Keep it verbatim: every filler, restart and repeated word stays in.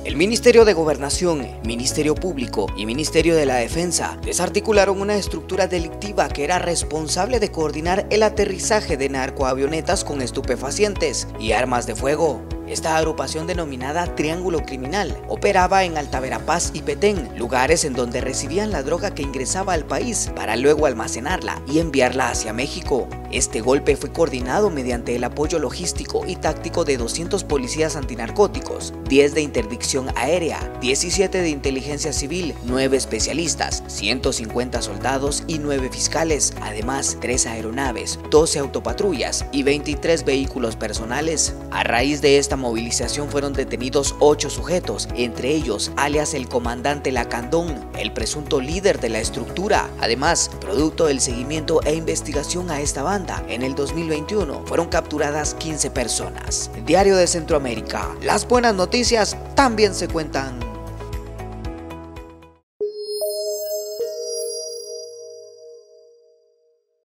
El Ministerio de Gobernación, Ministerio Público y Ministerio de la Defensa desarticularon una estructura delictiva que era responsable de coordinar el aterrizaje de narcoavionetas con estupefacientes y armas de fuego. Esta agrupación denominada Triángulo Criminal operaba en Alta Verapaz y Petén, lugares en donde recibían la droga que ingresaba al país para luego almacenarla y enviarla hacia México. Este golpe fue coordinado mediante el apoyo logístico y táctico de doscientos policías antinarcóticos, diez de interdicción aérea, diecisiete de inteligencia civil, nueve especialistas, ciento cincuenta soldados y nueve fiscales, además tres aeronaves, doce autopatrullas y veintitrés vehículos personales. A raíz de esta movilización fueron detenidos ocho sujetos, entre ellos alias el comandante Lacandón, el presunto líder de la estructura. Además, producto del seguimiento e investigación a esta banda, en el dos mil veintiuno fueron capturadas quince personas. Diario de Centroamérica, las buenas noticias también se cuentan.